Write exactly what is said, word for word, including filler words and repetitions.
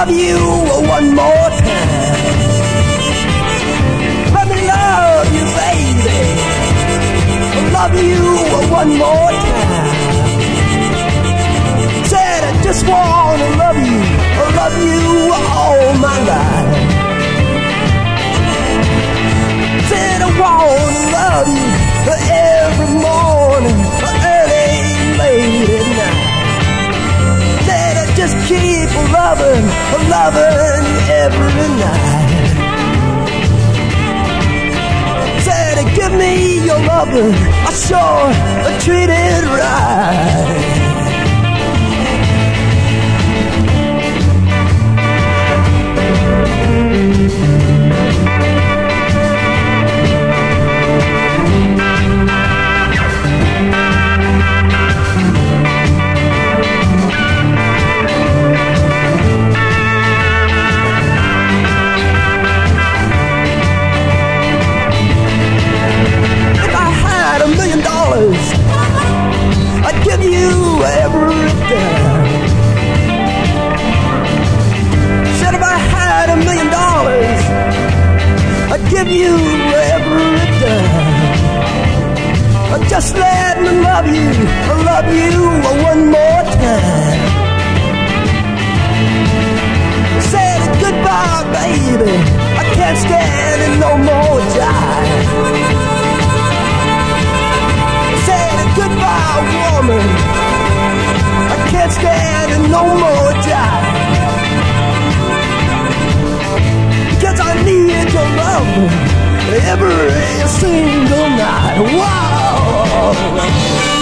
love you one more time. Let me love you, baby. Love you one more time. Said I just wanna love you, love you all my life. Said I wanna love you every morning, early, late at night. Said I just keep loving, loving every night. Said give me your loving, I sure treat it right. I'd give you every dime. Said if I had a million dollars, I'd give you every dime. Just let me love you, love you one more time. Said goodbye, baby, I can't stand it no more time. Goodbye, woman, I can't stand it no more time. Because I need your love every single night. Wow.